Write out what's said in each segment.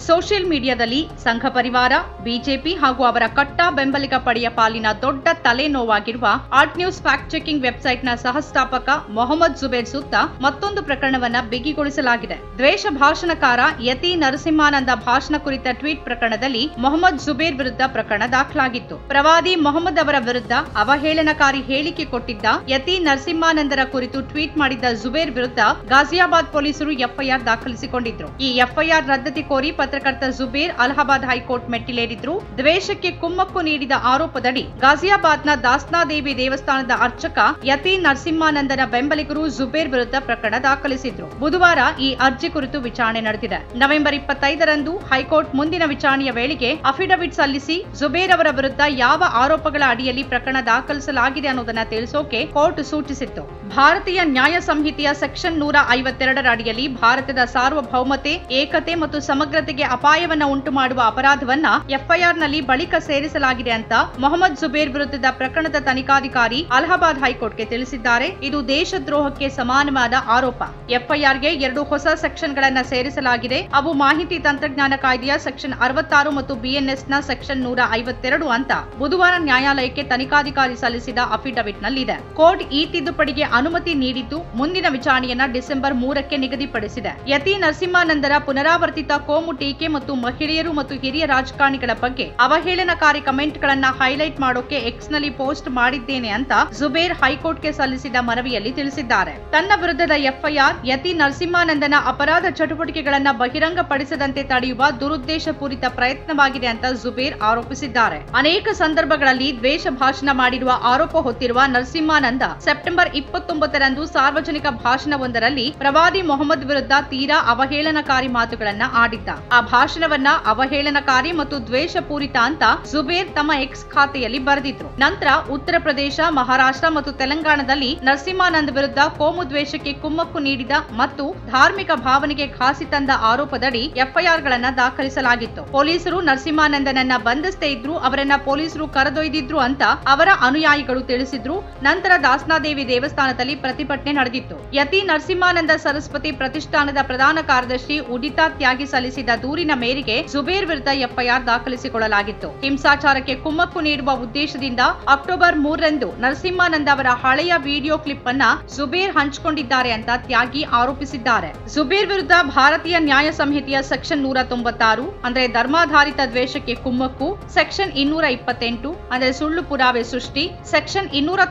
Social ಮೀಡಿಯಾದಲ್ಲಿ ಸಂಘ ಪರಿವಾರ, ಬಿಜೆಪಿ ಹಾಗೂ ಅವರ ಕಟ್ಟಾ ಬೆಂಬಲಿಗ ಪಡೆಯ ಪಾಲಿನ ದೊಡ್ಡ ತಲೆನೋವಾಗಿರುವ ಆರ್ಟ್ ನ್ಯೂಸ್ ಫ್ಯಾಕ್ಟ್ ಚೆಕಿಂಗ್ ವೆಬ್ಸೈಟ್ನ ಸಹಸ್ಥಾಪಕ ಮೊಹಮ್ಮದ್ ಜುಬೇರ್ ಸುತ್ತ ಮತ್ತೊಂದು ಪ್ರಕರಣವನ್ನ ಬಿಗಿಗೊಳಿಸಲಾಗಿದೆ. ದ್ವೇಷ ಭಾಷಣಕಾರ ಯತಿ ನರಸಿಂಹಾನಂದ ಭಾಷಣ ಕುರಿತ ಟ್ವೀಟ್ ಪ್ರಕರಣದಲ್ಲಿ ಮೊಹಮ್ಮದ್ ಜುಬೇರ್ ವಿರುದ್ಧ ಪ್ರಕರಣ ದಾಖಲಾಗಿತ್ತು. ಪ್ರವಾದಿ ಮೊಹಮ್ಮದ್ ಅವರ ವಿರುದ್ಧ ಅವಹೇಳನಕಾರಿ ಹೇಳಿಕೆ ಕೊಟ್ಟಿದ್ದ ಯತಿ ನರಸಿಂಹಾನಂದರ ಕುರಿತು ಟ್ವೀಟ್ ಮಾಡಿದ್ದ ಜುಬೇರ್ ವಿರುದ್ಧ ಗಾಜಿಯಾಬಾದ್ ಪೊಲೀಸರು ಎಫ್ಐಆರ್ ದಾಖಲಿಸಿಕೊಂಡಿದ್ರು. ಈ ಎಫ್ಐಆರ್ ರದ್ದತಿ ಕೋರಿ ಪತ್ರಕರ್ತ ಜುಬೇರ್ ಅಲಹಾಬಾದ್ ಹೈಕೋರ್ಟ್ ಮೆಟ್ಟಿಲೇರಿದ್ರು. ದ್ವೇಷಕ್ಕೆ ಕುಮ್ಮಕ್ಕು ನೀಡಿದ ಆರೋಪದಡಿ ಗಾಜಿಯಾಬಾದ್ನ ದಾಸ್ನಾದೇವಿ ದೇವಸ್ಥಾನದ ಅರ್ಚಕ ಯತಿ ನರಸಿಂಹಾನಂದನ ಬೆಂಬಲಿಗರು ಜುಬೇರ್ ವಿರುದ್ಧ ಪ್ರಕರಣ ದಾಖಲಿಸಿದ್ರು. ಬುಧವಾರ ಈ ಅರ್ಜಿ ಕುರಿತು ವಿಚಾರಣೆ ನಡೆದಿದೆ. ನವೆಂಬರ್ 25ರಂದು ಹೈಕೋರ್ಟ್ ಮುಂದಿನ ವಿಚಾರಣೆಯ ವೇಳೆಗೆ ಅಫಿಡವಿಟ್ ಸಲ್ಲಿಸಿ ಜುಬೇರ್ ಅವರ ವಿರುದ್ಧ ಯಾವ ಆರೋಪಗಳ ಅಡಿಯಲ್ಲಿ ಪ್ರಕರಣ ದಾಖಲಿಸಲಾಗಿದೆ ಅನ್ನೋದನ್ನ ತಿಳಿಸೋಕೆ ಕೋರ್ಟ್ ಸೂಚಿಸಿತ್ತು. ಭಾರತೀಯ ನ್ಯಾಯ ಸಂಹಿತೆಯ ಸೆಕ್ಷನ್ 152ರ ಅಡಿಯಲ್ಲಿ ಭಾರತದ ಸಾರ್ವಭೌಮತೆ, ಏಕತೆ ಮತ್ತು ಸಮಗ್ರತೆಗೆ ಅಪಾಯವನ್ನ ಉಂಟು ಮಾಡುವ ಅಪರಾಧವನ್ನ ಎಫ್ಐಆರ್ನಲ್ಲಿ ಬಳಿಕ ಸೇರಿಸಲಾಗಿದೆ ಅಂತ ಮೊಹಮ್ಮದ್ ಜುಬೇರ್ ವಿರುದ್ಧದ ಪ್ರಕರಣದ ತನಿಖಾಧಿಕಾರಿ ಅಲಹಾಬಾದ್ ಹೈಕೋರ್ಟ್ಗೆ ತಿಳಿಸಿದ್ದಾರೆ. ಇದು ದೇಶದ್ರೋಹಕ್ಕೆ ಸಮಾನವಾದ ಆರೋಪ. ಎಫ್ಐಆರ್ಗೆ 2 ಹೊಸ ಸೆಕ್ಷನ್ಗಳನ್ನ ಸೇರಿಸಲಾಗಿದೆ. ಅವು ಮಾಹಿತಿ ತಂತ್ರಜ್ಞಾನ ಕಾಯ್ದೆಯ ಸೆಕ್ಷನ್ 66 ಮತ್ತು ಬಿಎನ್ಎಸ್ನ ಸೆಕ್ಷನ್ 152 ಅಂತ ಬುಧವಾರ ನ್ಯಾಯಾಲಯಕ್ಕೆ ತನಿಖಾಧಿಕಾರಿ ಸಲ್ಲಿಸಿದ ಅಫಿಡವಿಟ್ನಲ್ಲಿದೆ. ಕೋರ್ಟ್ ಈ ತಿದ್ದುಪಡಿಗೆ ಅನುಮತಿ ನೀಡಿದ್ದು ಮುಂದಿನ ವಿಚಾರಣೆಯನ್ನ ಡಿಸೆಂಬರ್ 3ಕ್ಕೆ ನಿಗದಿಪಡಿಸಿದೆ. ಯತಿ ನರಸಿಂಹಾನಂದರ ಪುನರಾವರ್ತಿತ ಕೋಮು ಟೀಕೆ ಮತ್ತು ಮಹಿಳೆಯರು ಮತ್ತು ಹಿರಿಯ ರಾಜಕಾರಣಿಗಳ ಬಗ್ಗೆ ಅವಹೇಳನಕಾರಿ ಕಮೆಂಟ್ಗಳನ್ನ ಹೈಲೈಟ್ ಮಾಡೋಕೆ ಎಕ್ಸ್ನಲ್ಲಿ ಪೋಸ್ಟ್ ಮಾಡಿದ್ದೇನೆ ಅಂತ ಜುಬೇರ್ ಹೈಕೋರ್ಟ್ಗೆ ಸಲ್ಲಿಸಿದ ಮನವಿಯಲ್ಲಿ ತಿಳಿಸಿದ್ದಾರೆ. ತನ್ನ ವಿರುದ್ಧದ ಎಫ್ಐಆರ್ ಯತಿ ನರಸಿಂಹಾನಂದನ ಅಪರಾಧ ಚಟುವಟಿಕೆಗಳನ್ನ ಬಹಿರಂಗಪಡಿಸದಂತೆ ತಡೆಯುವ ದುರುದ್ದೇಶಪೂರಿತ ಪ್ರಯತ್ನವಾಗಿದೆ ಅಂತ ಜುಬೇರ್ ಆರೋಪಿಸಿದ್ದಾರೆ. ಅನೇಕ ಸಂದರ್ಭಗಳಲ್ಲಿ ದ್ವೇಷ ಭಾಷಣ ಮಾಡಿರುವ ಆರೋಪ ಹೊತ್ತಿರುವ ನರಸಿಂಹಾನಂದ ಸೆಪ್ಟೆಂಬರ್ 29ರಂದು ಸಾರ್ವಜನಿಕ ಭಾಷಣವೊಂದರಲ್ಲಿ ಪ್ರವಾದಿ ಮೊಹಮ್ಮದ್ ವಿರುದ್ಧ ತೀರಾ ಅವಹೇಳನಕಾರಿ ಮಾತುಗಳನ್ನ ಆಡಿದ್ದ. ಆ ಭಾಷಣವನ್ನ ಅವಹೇಳನಕಾರಿ ಮತ್ತು ದ್ವೇಷಪೂರಿತ ಅಂತ ಜುಬೇರ್ ತಮ್ಮ ಎಕ್ಸ್ ಖಾತೆಯಲ್ಲಿ ಬರೆದಿದ್ರು. ನಂತರ ಉತ್ತರ ಪ್ರದೇಶ, ಮಹಾರಾಷ್ಟ್ರ ಮತ್ತು ತೆಲಂಗಾಣದಲ್ಲಿ ನರಸಿಂಹಾನಂದ್ ವಿರುದ್ಧ ಕೋಮು ದ್ವೇಷಕ್ಕೆ ಕುಮ್ಮಕ್ಕು ನೀಡಿದ ಮತ್ತು ಧಾರ್ಮಿಕ ಭಾವನೆಗೆ ಘಾಸಿ ತಂದ ಆರೋಪದಡಿ ಎಫ್ಐಆರ್ಗಳನ್ನ ದಾಖಲಿಸಲಾಗಿತ್ತು. ಪೊಲೀಸರು ನರಸಿಂಹಾನಂದನನ್ನ ಬಂಧಿಸದೇ ಇದ್ರು, ಅವರನ್ನ ಪೊಲೀಸರು ಕರೆದೊಯ್ದಿದ್ರು ಅಂತ ಅವರ ಅನುಯಾಯಿಗಳು ತಿಳಿಸಿದ್ರು. ನಂತರ ದಾಸ್ನಾದೇವಿ ದೇವಸ್ಥಾನದಲ್ಲಿ ಪ್ರತಿಭಟನೆ ನಡೆದಿತ್ತು. ಯತಿ ನರಸಿಂಹಾನಂದ ಸರಸ್ವತಿ ಪ್ರತಿಷ್ಠಾನದ ಪ್ರಧಾನ ಕಾರ್ಯದರ್ಶಿ ಉದಿತಾ ತ್ಯಾಗಿ ಸಲ್ಲಿಸಿದ ದೂರಿನ ಮೇರೆಗೆ ಜುಬೇರ್ ವಿರುದ್ಧ ಎಫ್ಐಆರ್ ದಾಖಲಿಸಿಕೊಳ್ಳಲಾಗಿತ್ತು. ಹಿಂಸಾಚಾರಕ್ಕೆ ಕುಮ್ಮಕ್ಕು ನೀಡುವ ಉದ್ದೇಶದಿಂದ ಅಕ್ಟೋಬರ್ 3ರಂದು ನರಸಿಂಹಾನಂದ ಅವರ ಹಳೆಯ ವಿಡಿಯೋ ಕ್ಲಿಪ್ ಅನ್ನ ಜುಬೇರ್ ಹಂಚಿಕೊಂಡಿದ್ದಾರೆ ಅಂತ ತ್ಯಾಗಿ ಆರೋಪಿಸಿದ್ದಾರೆ. ಜುಬೇರ್ ವಿರುದ್ಧ ಭಾರತೀಯ ನ್ಯಾಯ ಸಂಹಿತೆಯ ಸೆಕ್ಷನ್ 196 ಅಂದ್ರೆ ಧರ್ಮಾಧಾರಿತ ದ್ವೇಷಕ್ಕೆ ಕುಮ್ಮಕ್ಕು, ಸೆಕ್ಷನ್ 228 ಅಂದ್ರೆ ಸುಳ್ಳು ಪುರಾವೆ ಸೃಷ್ಟಿ, ಸೆಕ್ಷನ್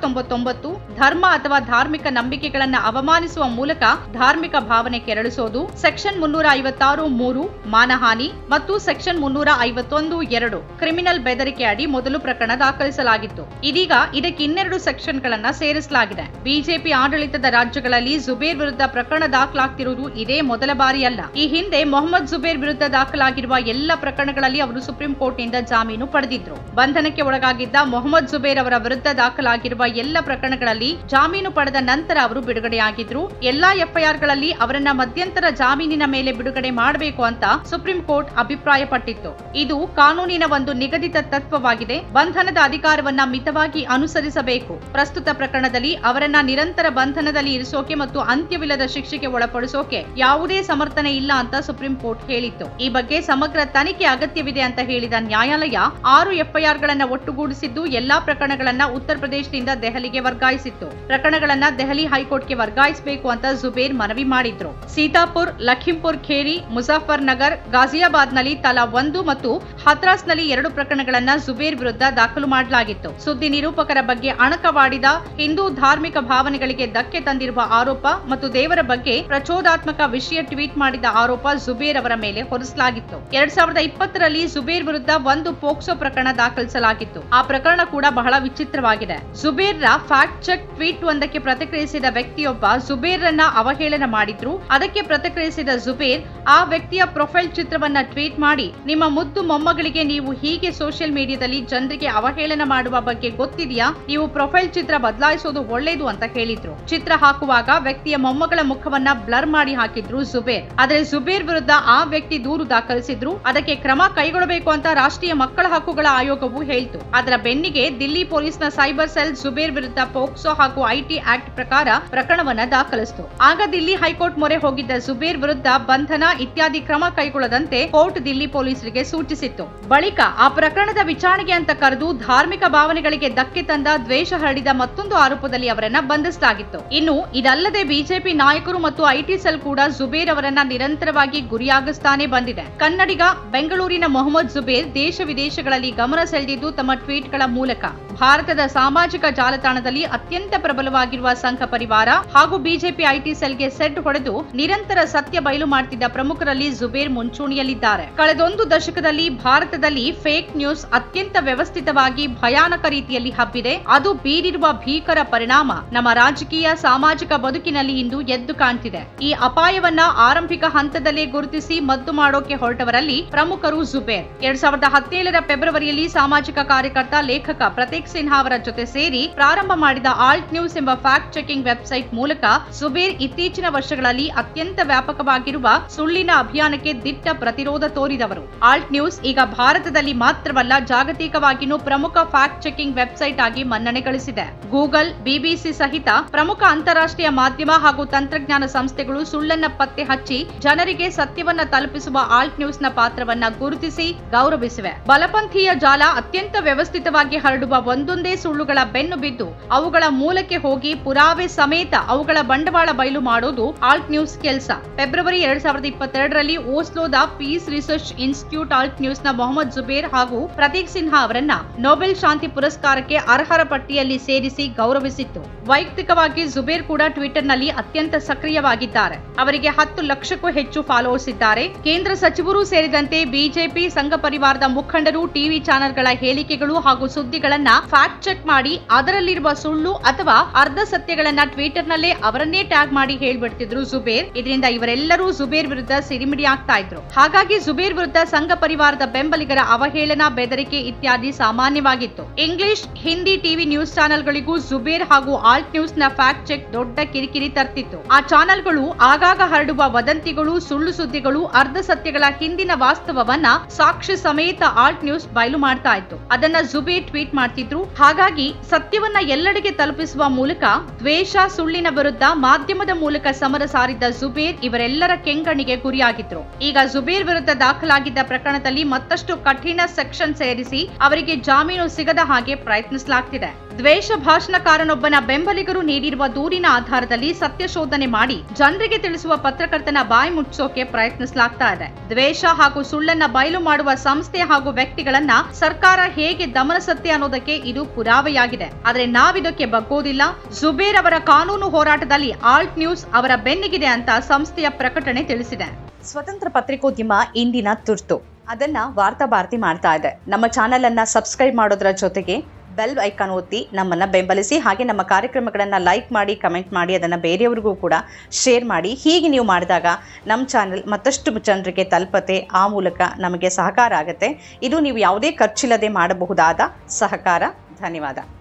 299 ಧರ್ಮ ಅಥವಾ ಧಾರ್ಮಿಕ ನಂಬಿಕೆಗಳನ್ನ ಅವಮಾನಿಸುವ ಮೂಲಕ ಧಾರ್ಮಿಕ ಭಾವನೆ ಕೆರಳಿಸೋದು, ಸೆಕ್ಷನ್ 356(3) ಮಾನಹಾನಿ ಮತ್ತು ಸೆಕ್ಷನ್ 351(2) ಕ್ರಿಮಿನಲ್ ಬೆದರಿಕೆ ಅಡಿ ಮೊದಲು ಪ್ರಕರಣ ದಾಖಲಿಸಲಾಗಿತ್ತು. ಇದೀಗ ಇದಕ್ಕೆ 2 ಸೆಕ್ಷನ್ಗಳನ್ನ ಸೇರಿಸಲಾಗಿದೆ. ಬಿಜೆಪಿ ಆಡಳಿತದ ರಾಜ್ಯಗಳಲ್ಲಿ ಜುಬೇರ್ ವಿರುದ್ಧ ಪ್ರಕರಣ ದಾಖಲಾಗ್ತಿರುವುದು ಇದೇ ಮೊದಲ ಬಾರಿಯಲ್ಲ. ಈ ಹಿಂದೆ ಮೊಹಮ್ಮದ್ ಜುಬೇರ್ ವಿರುದ್ಧ ದಾಖಲಾಗಿರುವ ಎಲ್ಲ ಪ್ರಕರಣಗಳಲ್ಲಿ ಅವರು ಸುಪ್ರೀಂ ಕೋರ್ಟ್ ನಿಂದ ಜಾಮೀನು ಪಡೆದಿದ್ರು. ಬಂಧನಕ್ಕೆ ಒಳಗಾಗಿದ್ದ ಮೊಹಮ್ಮದ್ ಜುಬೇರ್ ಅವರ ವಿರುದ್ಧ ದಾಖಲಾಗಿರುವ ಎಲ್ಲ ಪ್ರಕರಣಗಳಲ್ಲಿ ಜಾಮೀನು ಪಡೆದ ನಂತರ ಅವರು ಬಿಡುಗಡೆಯಾಗಿದ್ರು. ಎಲ್ಲಾ ಎಫ್ಐಆರ್ಗಳಲ್ಲಿ ಅವರನ್ನ ಮಧ್ಯಂತರ ಜಾಮೀನಿನ ಮೇಲೆ ಬಿಡುಗಡೆ ಮಾಡಬೇಕು ಅಂತ ಸುಪ್ರೀಂ ಕೋರ್ಟ್ ಅಭಿಪ್ರಾಯಪಟ್ಟಿತ್ತು. ಇದು ಕಾನೂನಿನ ಒಂದು ನಿಗದಿತ ತತ್ವವಾಗಿದೆ. ಬಂಧನದ ಅಧಿಕಾರವನ್ನ ಮಿತವಾಗಿ ಅನುಸರಿಸಬೇಕು. ಪ್ರಸ್ತುತ ಪ್ರಕರಣದಲ್ಲಿ ಅವರನ್ನ ನಿರಂತರ ಬಂಧನದಲ್ಲಿ ಇರಿಸೋಕೆ ಮತ್ತು ಅಂತ್ಯವಿಲ್ಲದ ಶಿಕ್ಷೆಗೆ ಒಳಪಡಿಸೋಕೆ ಯಾವುದೇ ಸಮರ್ಥನೆ ಇಲ್ಲ ಅಂತ ಸುಪ್ರೀಂ ಕೋರ್ಟ್ ಹೇಳಿತ್ತು. ಈ ಬಗ್ಗೆ ಸಮಗ್ರ ತನಿಖೆ ಅಗತ್ಯವಿದೆ ಅಂತ ಹೇಳಿದ ನ್ಯಾಯಾಲಯ 6 ಎಫ್ಐಆರ್ಗಳನ್ನ ಒಟ್ಟುಗೂಡಿಸಿದ್ದು ಎಲ್ಲಾ ಪ್ರಕರಣಗಳನ್ನ ಉತ್ತರ ಪ್ರದೇಶದಿಂದ ದೆಹಲಿಗೆ ವರ್ಗಾಯಿಸಿತ್ತು. ಪ್ರಕರಣಗಳನ್ನ ದೆಹಲಿ ಹೈಕೋರ್ಟ್ಗೆ ವರ್ಗಾಯಿಸಬೇಕು ಅಂತ ಜುಬೇರ್ ಮನವಿ ಮಾಡಿದ್ರು. ಸೀತಾಪುರ್, ಲಖೀಂಪುರ್ ಖೇರಿ, ಮುಜಾಫರ್ ನಗರ್, ಗಾಜಿಯಾಬಾದ್ನಲ್ಲಿ ತಲಾ 1 ಮತ್ತು ಹತ್ರಾಸ್ನಲ್ಲಿ 2 ಪ್ರಕರಣಗಳನ್ನ ಜುಬೇರ್ ವಿರುದ್ಧ ದಾಖಲು ಮಾಡಲಾಗಿತ್ತು. ಸುದ್ದಿ ನಿರೂಪಕರ ಬಗ್ಗೆ ಅಣಕವಾಡಿದ, ಹಿಂದೂ ಧಾರ್ಮಿಕ ಭಾವನೆಗಳಿಗೆ ಧಕ್ಕೆ ತಂದಿರುವ ಆರೋಪ ಮತ್ತು ದೇವರ ಬಗ್ಗೆ ಪ್ರಚೋದಾತ್ಮಕ ವಿಷಯ ಟ್ವೀಟ್ ಮಾಡಿದ ಆರೋಪ ಜುಬೇರ್ ಅವರ ಮೇಲೆ ಹೊರಿಸಲಾಗಿತ್ತು. 2020ರಲ್ಲಿ ಜುಬೇರ್ ವಿರುದ್ಧ 1 ಪೋಕ್ಸೋ ಪ್ರಕರಣ ದಾಖಲಿಸಲಾಗಿತ್ತು. ಆ ಪ್ರಕರಣ ಕೂಡ ಬಹಳ ವಿಚಿತ್ರವಾಗಿದೆ. ಜುಬೇರ್ರ ಫ್ಯಾಕ್ಟ್ ಚೆಕ್ ಟ್ವೀಟ್ ಒಂದಕ್ಕೆ ಪ್ರತಿಕ್ರಿಯಿಸಿದ ವ್ಯಕ್ತಿಯೊಬ್ಬ ಜುಬೇರ್ರನ್ನ ಅವಹೇಳನ ಮಾಡಿದ್ರು. ಅದಕ್ಕೆ ಪ್ರತಿಕ್ರಿಯಿಸಿದ ಜುಬೇರ್ ಆ ವ್ಯಕ್ತಿಯ ಪ್ರೊಫೈಲ್ ಚಿತ್ರವನ್ನ ಟ್ವೀಟ್ ಮಾಡಿ, ನಿಮ್ಮ ಮುದ್ದು ಮೊಮ್ಮಗ ಮೊಮ್ಮಗಳಿಗೆ ನೀವು ಹೀಗೆ ಸೋಷಿಯಲ್ ಮೀಡಿಯಾದಲ್ಲಿ ಜನರಿಗೆ ಅವಹೇಳನ ಮಾಡುವ ಬಗ್ಗೆ ಗೊತ್ತಿದೆಯಾ? ನೀವು ಪ್ರೊಫೈಲ್ ಚಿತ್ರ ಬದಲಾಯಿಸೋದು ಒಳ್ಳೇದು ಅಂತ ಹೇಳಿದ್ರು. ಚಿತ್ರ ಹಾಕುವಾಗ ವ್ಯಕ್ತಿಯ ಮೊಮ್ಮಗಳ ಮುಖವನ್ನ ಬ್ಲರ್ ಮಾಡಿ ಹಾಕಿದ್ರು ಜುಬೇರ್. ಆದರೆ ಜುಬೇರ್ ವಿರುದ್ಧ ಆ ವ್ಯಕ್ತಿ ದೂರು ದಾಖಲಿಸಿದ್ರು. ಅದಕ್ಕೆ ಕ್ರಮ ಕೈಗೊಳ್ಳಬೇಕು ಅಂತ ರಾಷ್ಟ್ರೀಯ ಮಕ್ಕಳ ಹಕ್ಕುಗಳ ಆಯೋಗವು ಹೇಳಿತು. ಅದರ ಬೆನ್ನಿಗೆ ದಿಲ್ಲಿ ಪೊಲೀಸ್ನ ಸೈಬರ್ ಸೆಲ್ ಜುಬೇರ್ ವಿರುದ್ಧ ಪೋಕ್ಸೋ ಹಾಗೂ ಐಟಿ ಆಕ್ಟ್ ಪ್ರಕಾರ ಪ್ರಕರಣವನ್ನ ದಾಖಲಿಸಿತು. ಆಗ ದಿಲ್ಲಿ ಹೈಕೋರ್ಟ್ ಮೊರೆ ಹೋಗಿದ್ದ ಜುಬೇರ್ ವಿರುದ್ಧ ಬಂಧನ ಇತ್ಯಾದಿ ಕ್ರಮ ಕೈಗೊಳ್ಳದಂತೆ ಕೋರ್ಟ್ ದಿಲ್ಲಿ ಪೊಲೀಸರಿಗೆ ಸೂಚಿಸಿತ್ತು. ಬಳಿಕ ಆ ಪ್ರಕರಣದ ವಿಚಾರಣೆಗೆ ಅಂತ ಕರೆದು ಧಾರ್ಮಿಕ ಭಾವನೆಗಳಿಗೆ ಧಕ್ಕೆ ತಂದ ದ್ವೇಷ ಹರಡಿದ ಮತ್ತೊಂದು ಆರೋಪದಲ್ಲಿ ಅವರನ್ನ ಬಂಧಿಸಲಾಗಿತ್ತು. ಇನ್ನು ಇದಲ್ಲದೆ ಬಿಜೆಪಿ ನಾಯಕರು ಮತ್ತು ಐಟಿ ಸೆಲ್ ಕೂಡ ಜುಬೇರ್ ಅವರನ್ನ ನಿರಂತರವಾಗಿ ಗುರಿಯಾಗಿಸ್ತಾನೆ ಬಂದಿದೆ. ಕನ್ನಡಿಗ ಬೆಂಗಳೂರಿನ ಮೊಹಮ್ಮದ್ ಜುಬೇರ್ ದೇಶ ವಿದೇಶಗಳಲ್ಲಿ ಗಮನ ಸೆಳೆದಿದ್ದು ತಮ್ಮ ಟ್ವೀಟ್ಗಳ ಮೂಲಕ. ಭಾರತದ ಸಾಮಾಜಿಕ ಜಾಲತಾಣದಲ್ಲಿ ಅತ್ಯಂತ ಪ್ರಬಲವಾಗಿರುವ ಸಂಘ ಪರಿವಾರ ಹಾಗೂ ಬಿಜೆಪಿ ಐಟಿ ಸೆಲ್ಗೆ ಸೆಡ್ ಹೊಡೆದು ನಿರಂತರ ಸತ್ಯ ಬಯಲು ಮಾಡುತ್ತಿದ್ದ ಪ್ರಮುಖರಲ್ಲಿ ಜುಬೇರ್ ಮುಂಚೂಣಿಯಲ್ಲಿದ್ದಾರೆ. ಕಳೆದೊಂದು ದಶಕದಲ್ಲಿ ಭಾರತದಲ್ಲಿ ಫೇಕ್ ನ್ಯೂಸ್ ಅತ್ಯಂತ ವ್ಯವಸ್ಥಿತವಾಗಿ ಭಯಾನಕ ರೀತಿಯಲ್ಲಿ ಹಬ್ಬಿದೆ. ಅದು ಬೀರಿರುವ ಭೀಕರ ಪರಿಣಾಮ ನಮ್ಮ ರಾಜಕೀಯ ಸಾಮಾಜಿಕ ಬದುಕಿನಲ್ಲಿ ಇಂದು ಎದ್ದು ಕಾಣ್ತಿದೆ. ಈ ಅಪಾಯವನ್ನ ಆರಂಭಿಕ ಹಂತದಲ್ಲೇ ಗುರುತಿಸಿ ಮದ್ದು ಮಾಡೋಕೆ ಹೊರಟವರಲ್ಲಿ ಪ್ರಮುಖರು ಜುಬೇರ್. 2017ರ ಫೆಬ್ರವರಿಯಲ್ಲಿ ಸಾಮಾಜಿಕ ಕಾರ್ಯಕರ್ತ ಲೇಖಕ ಪ್ರತೀಕ್ ಸಿನ್ಹಾ ಅವರ ಜೊತೆ ಸೇರಿ ಪ್ರಾರಂಭ ಮಾಡಿದ ಆಲ್ಟ್ ನ್ಯೂಸ್ ಎಂಬ ಫ್ಯಾಕ್ಟ್ ಚೆಕಿಂಗ್ ವೆಬ್ಸೈಟ್ ಮೂಲಕ ಜುಬೇರ್ ಇತ್ತೀಚಿನ ವರ್ಷಗಳಲ್ಲಿ ಅತ್ಯಂತ ವ್ಯಾಪಕವಾಗಿರುವ ಸುಳ್ಳಿನ ಅಭಿಯಾನಕ್ಕೆ ದಿಟ್ಟ ಪ್ರತಿರೋಧ ತೋರಿದವರು. ಆಲ್ಟ್ ನ್ಯೂಸ್ ಈಗ ಭಾರತದಲ್ಲಿ ಮಾತ್ರವಲ್ಲ ಜಾಗತಿಕವಾಗಿಯೂ ಪ್ರಮುಖ ಫ್ಯಾಕ್ಟ್ ಚೆಕಿಂಗ್ ವೆಬ್ಸೈಟ್ ಆಗಿ ಮನ್ನಣೆ ಗಳಿಸಿದೆ. ಗೂಗಲ್, ಬಿಬಿಸಿ ಸಹಿತ ಪ್ರಮುಖ ಅಂತಾರಾಷ್ಟ್ರೀಯ ಮಾಧ್ಯಮ ಹಾಗೂ ತಂತ್ರಜ್ಞಾನ ಸಂಸ್ಥೆಗಳು ಸುಳ್ಳನ್ನ ಪತ್ತೆ ಹಚ್ಚಿ ಜನರಿಗೆ ಸತ್ಯವನ್ನ ತಲುಪಿಸುವ ಆಲ್ಟ್ ನ್ಯೂಸ್ ನ ಪಾತ್ರವನ್ನ ಗುರುತಿಸಿ ಗೌರವಿಸಿವೆ. ಬಲಪಂಥೀಯ ಜಾಲ ಅತ್ಯಂತ ವ್ಯವಸ್ಥಿತವಾಗಿ ಹರಡುವ ಒಂದೊಂದೇ ಸುಳ್ಳುಗಳ ಬೆನ್ನು ಬಿದ್ದು ಅವುಗಳ ಮೂಲಕ್ಕೆ ಹೋಗಿ ಪುರಾವೆ ಸಮೇತ ಅವುಗಳ ಬಂಡವಾಳ ಬಯಲು ಮಾಡೋದು ಆಲ್ಟ್ ನ್ಯೂಸ್ ಕೆಲಸ. ಫೆಬ್ರವರಿ 2022ರಲ್ಲಿ ಓಸ್ಲೋದ peace research institute alt news ನ ಮೊಹಮ್ಮದ್ ಜುಬೇರ್ ಹಾಗೂ ಪ್ರತೀಕ್ ಸಿನ್ಹಾ ಅವರನ್ನ ನೊಬೆಲ್ ಶಾಂತಿ ಪುರಸ್ಕಾರಕ್ಕೆ ಅರ್ಹರ ಪಟ್ಟಿಯಲ್ಲಿ ಸೇರಿಸಿ ಗೌರವಿಸಿತ್ತು. ವೈಯಕ್ತಿಕವಾಗಿ ಜುಬೇರ್ ಕೂಡ ಟ್ವಿಟರ್ ನಲ್ಲಿ ಅತ್ಯಂತ ಸಕ್ರಿಯವಾಗಿದ್ದಾರೆ. ಅವರಿಗೆ 10 ಲಕ್ಷಕ್ಕೂ ಹೆಚ್ಚು ಫಾಲೋವರ್ಸ್ ಇದ್ದಾರೆ. ಕೇಂದ್ರ ಸಚಿವರು ಸೇರಿದಂತೆ ಬಿಜೆಪಿ ಸಂಘ ಪರಿವಾರದ ಮುಖಂಡರು ಟಿವಿ ಚಾನೆಲ್ಗಳ ಹೇಳಿಕೆಗಳು ಹಾಗೂ ಸುದ್ದಿಗಳನ್ನ ಫ್ಯಾಕ್ಟ್ ಚೆಕ್ ಮಾಡಿ ಅದರಲ್ಲಿರುವ ಸುಳ್ಳು ಅಥವಾ ಅರ್ಧ ಸತ್ಯಗಳನ್ನ ಟ್ವಿಟರ್ ನಲ್ಲೇ ಅವರನ್ನೇ ಟ್ಯಾಗ್ ಮಾಡಿ ಹೇಳ್ಬಿಡ್ತಿದ್ರು ಜುಬೇರ್. ಇದರಿಂದ ಇವರೆಲ್ಲರೂ ಜುಬೇರ್ ವಿರುದ್ಧ ಸಿಡಿಮಿಡಿ ಆಗ್ತಾ ಇದ್ರು. ಹಾಗಾಗಿ ಜುಬೇರ್ ವಿರುದ್ಧ ಸಂಘ ಪರಿವಾರದ ಬೆಂಬಲಿಗರ ಅವಹೇಳನ, ಬೆದರಿಕೆ ಇತ್ಯಾದಿ ಸಾಮಾನ್ಯವಾಗಿತ್ತು. ಇಂಗ್ಲಿಷ್, ಹಿಂದಿ ಟಿವಿ ನ್ಯೂಸ್ ಚಾನೆಲ್ಗಳಿಗೂ ಜುಬೇರ್ ಹಾಗೂ ಆಲ್ಟ್ ನ್ಯೂಸ್ ನ ಫ್ಯಾಕ್ಟ್ ಚೆಕ್ ದೊಡ್ಡ ಕಿರಿಕಿರಿ ತರ್ತಿತ್ತು. ಆ ಚಾನೆಲ್ಗಳು ಆಗಾಗ ಹರಡುವ ವದಂತಿಗಳು, ಸುಳ್ಳು ಸುದ್ದಿಗಳು, ಅರ್ಧ ಸತ್ಯಗಳ ಹಿಂದಿನ ವಾಸ್ತವವನ್ನ ಸಾಕ್ಷ್ಯ ಸಮೇತ ಆಲ್ಟ್ ನ್ಯೂಸ್ ಬಯಲು ಮಾಡ್ತಾ ಇತ್ತು. ಅದನ್ನ ಜುಬೇರ್ ಟ್ವೀಟ್ ಮಾಡ್ತಿದ್ರು. ಹಾಗಾಗಿ ಸತ್ಯವನ್ನ ಎಲ್ಲೆಡೆಗೆ ತಲುಪಿಸುವ ಮೂಲಕ ದ್ವೇಷ, ಸುಳ್ಳಿನ ವಿರುದ್ಧ ಮಾಧ್ಯಮದ ಮೂಲಕ ಸಮರ ಸಾರಿದ್ದ ಜುಬೇರ್ ಇವರೆಲ್ಲರ ಕೆಂಗಣ್ಣಿಗೆ ಗುರಿಯಾಗಿದ್ರು. ಈಗ ಜುಬೇರ್ ವಿರುದ್ಧ ದಾಖಲಾಗಿದ್ದ ಪ್ರಕರಣದಲ್ಲಿ ಮತ್ತಷ್ಟು ಕಠಿಣ ಸೆಕ್ಷನ್ ಸೇರಿಸಿ ಅವರಿಗೆ ಜಾಮೀನು ಸಿಗದ ಹಾಗೆ ಪ್ರಯತ್ನಿಸಲಾಗ್ತಿದೆ. ದ್ವೇಷ ಭಾಷಣಕಾರನೊಬ್ಬನ ಬೆಂಬಲಿಗರು ನೀಡಿರುವ ದೂರಿನ ಆಧಾರದಲ್ಲಿ ಸತ್ಯ ಶೋಧನೆ ಮಾಡಿ ಜನರಿಗೆ ತಿಳಿಸುವ ಪತ್ರಕರ್ತನ ಬಾಯಿ ಮುಚ್ಚೋಕೆ ಪ್ರಯತ್ನಿಸಲಾಗ್ತಾ ಇದೆ. ದ್ವೇಷ ಹಾಗೂ ಸುಳ್ಳನ್ನ ಬಯಲು ಮಾಡುವ ಸಂಸ್ಥೆ ಹಾಗೂ ವ್ಯಕ್ತಿಗಳನ್ನ ಸರ್ಕಾರ ಹೇಗೆ ದಮನಿಸುತ್ತೆ ಅನ್ನೋದಕ್ಕೆ ಇದು ಪುರಾವೆಯಾಗಿದೆ. ಆದ್ರೆ ನಾವಿದಕ್ಕೆ ಬಗ್ಗೋದಿಲ್ಲ. ಜುಬೇರ್ ಅವರ ಕಾನೂನು ಹೋರಾಟದಲ್ಲಿ ಆಲ್ಟ್ ನ್ಯೂಸ್ ಅವರ ಬೆನ್ನಿಗಿದೆ ಅಂತ ಸಂಸ್ಥೆಯ ಪ್ರಕಟಣೆ ತಿಳಿಸಿದೆ. ಸ್ವತಂತ್ರ ಪತ್ರಿಕೋದ್ಯಮ ಇಂದಿನ ತುರ್ತು. ಅದನ್ನ ವಾರ್ತಾ ಭಾರತಿ ಮಾಡ್ತಾ ಇದೆ. ನಮ್ಮ ಚಾನೆಲ್ ಅನ್ನ ಸಬ್ಸ್ಕ್ರೈಬ್ ಮಾಡೋದ್ರ ಜೊತೆಗೆ ಬೆಲ್ ಐಕಾನ್ ಒತ್ತಿ ನಮ್ಮನ್ನ ಬೆಂಬಲಿಸಿ. ಹಾಗೆ ನಮ್ಮ ಕಾರ್ಯಕ್ರಮಗಳನ್ನ ಲೈಕ್ ಮಾಡಿ, ಕಮೆಂಟ್ ಮಾಡಿ, ಅದನ್ನ ಬೇರೆಯವರಿಗೂ ಕೂಡ ಶೇರ್ ಮಾಡಿ. ಹೀಗೆ ನೀವು ಮಾಡಿದಾಗ ನಮ್ಮ ಚಾನೆಲ್ ಮತ್ತಷ್ಟು ಜನರಿಗೆ ತಲುಪತ್ತೆ. ಆ ಮೂಲಕ ನಮಗೆ ಸಹಕಾರ ಆಗುತ್ತೆ. ಇದು ನೀವು ಯಾವುದೇ ಖರ್ಚಿಲ್ಲದೆ ಮಾಡಬಹುದಾದ ಸಹಕಾರ. ಧನ್ಯವಾದ.